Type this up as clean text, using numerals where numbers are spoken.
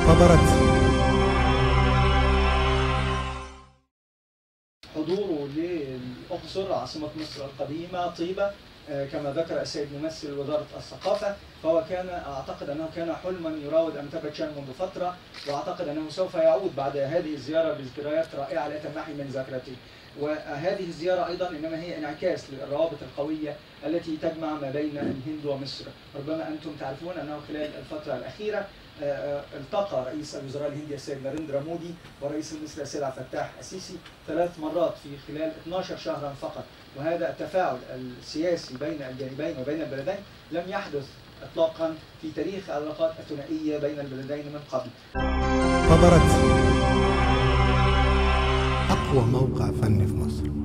خبرت حضوره للأقصر عاصمة مصر القديمة طيبة كما ذكر السيد ممثل وزارة الثقافة، فهو أعتقد أنه كان حلما يراود أمتبة شان منذ فترة، وأعتقد أنه سوف يعود بعد هذه الزيارة بذكريات رائعة لا تمحي من ذاكرته. وهذه الزيارة أيضا إنما هي انعكاس للروابط القوية التي تجمع ما بين الهند ومصر. ربما أنتم تعرفون أنه خلال الفترة الأخيرة التقى رئيس الوزراء الهندي السيد ناريندرا مودي ورئيس مصر السيد عبد الفتاح السيسي 3 مرات في خلال 12 شهرا فقط، وهذا التفاعل السياسي بين الجانبين وبين البلدين لم يحدث إطلاقا في تاريخ العلاقات الثنائية بين البلدين من قبل. خبرت أقوى موقع فني في مصر.